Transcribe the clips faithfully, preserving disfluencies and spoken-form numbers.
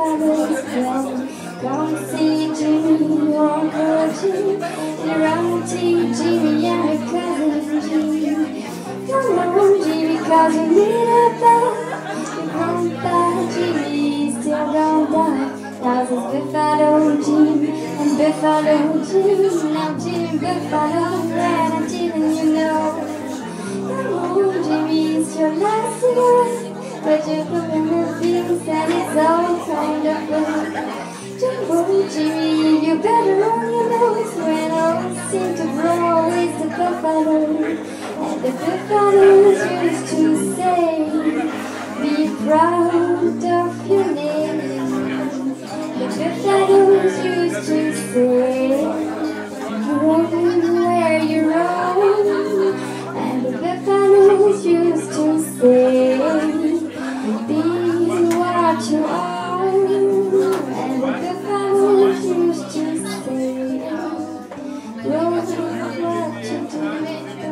father's friend. Come see Jimmy, Uncle Jimmy, your auntie Jimmy, and your cousin Jimmy. Come on, Jimmy, cause you need a bath. Your grandpa Jimmy still don't die. Now there's Buffalo Jim and Buffalo Jim. Now Jim Buffalo ran and didn't you know? Come on, Jimmy, it's your last cigarette, but you put in the things and it's all kind of fun. Jump on, Jimmy, you better on your nose when all seem to grow always the buffalo. And the buffaloes used to say, be proud of your name. The buffaloes used to say, roam where you roam. And the buffaloes used to say, be what you are. And the buffaloes used to say, roam what you do.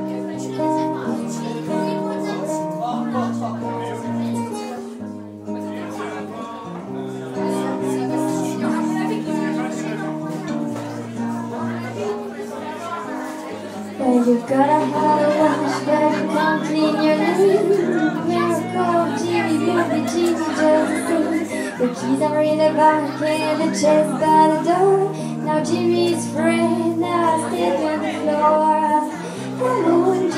Well, you gotta have a lunch, better come clean your name. Miracle, Jimmy, movie, Jimmy, Josephine. The keys are in the back and the chest by the door. Now Jimmy's friend, now I step on the floor. Come on,